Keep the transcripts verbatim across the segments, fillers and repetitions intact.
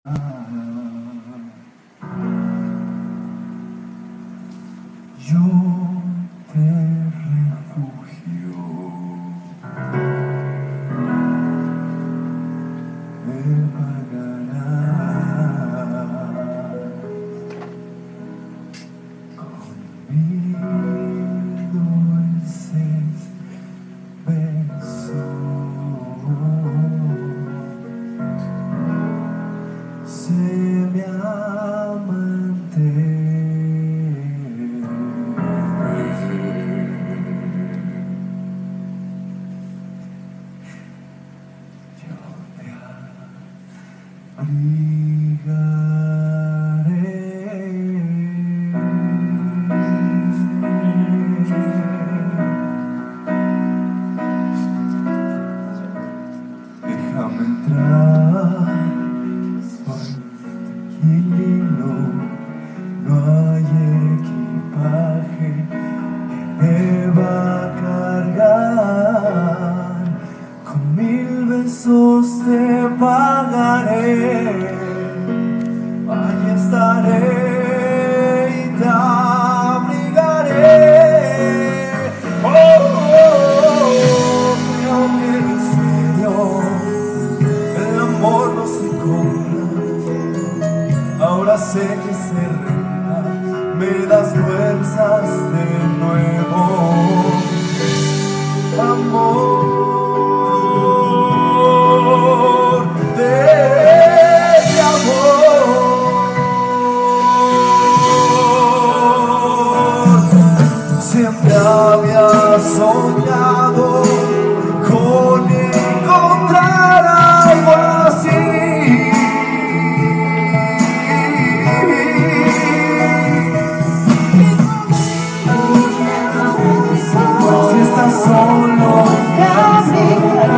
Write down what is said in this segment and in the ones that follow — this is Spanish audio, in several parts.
Yo te refugio, me pagarás con mil dulces besos. Sé mi amante, yo te abrigaré. Déjame entrar, soy tranquilo, no hay equipaje que deba cargar. Con mil besos te pagaré, allí estaré y te abrigaré. Oh, oh, oh, creo que en serio el amor no se compra. Ahora sé que se renta, me das fuerzas de nuevo. Amor, de mi amor. Siempre había soñado con encontrar algo así. Si estás solo, te abrigaré.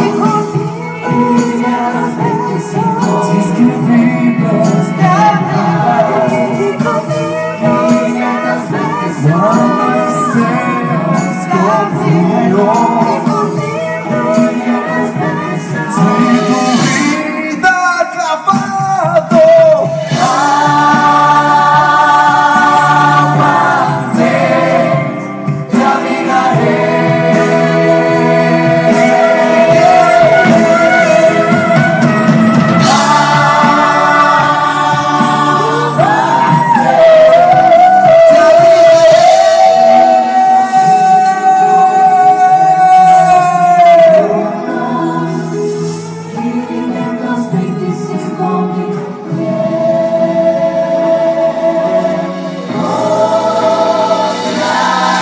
Si es que vives, te abrigaré. Cuando estés conmigo, si tu vida ha acabado, amame, te abrigaré.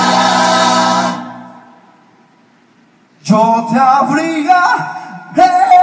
Yo te abrigaré.